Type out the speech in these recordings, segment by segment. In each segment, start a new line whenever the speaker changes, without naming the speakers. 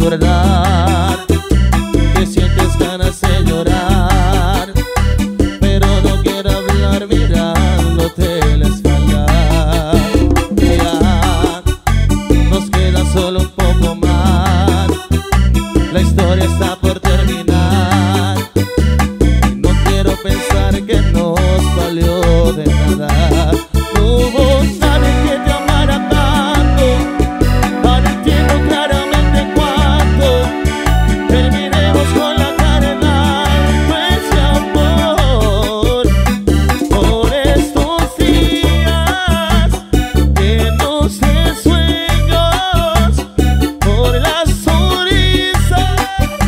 recordar que sientes ganas de llorar, pero no quiero hablar mirándote la espalda. Ya nos queda solo un poco más, la historia está por terminar. No quiero pensar que nos valió de nada. No hubo nadie que te amara tanto. Ahora entiendo claramente cuánto. Terminemos con la cara en alto ese amor. Por estos días llenos de sueños, por las sonrisas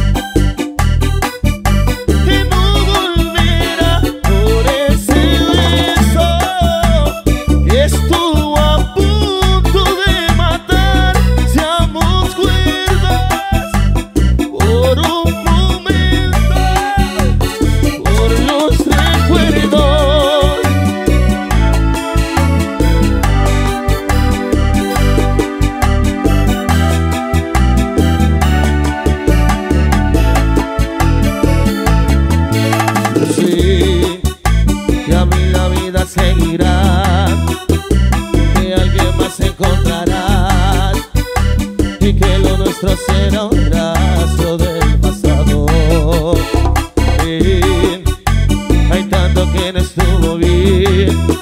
que no volverá, por ese beso que estuvo a punto de matar. Seamos cuerdas por un momento, por los recuerdos. Sí, y a mí la vida seguirá, que alguien más encontrarás y que lo nuestro será un rastro del pasado. Sí, hay tanto que no estuvo bien,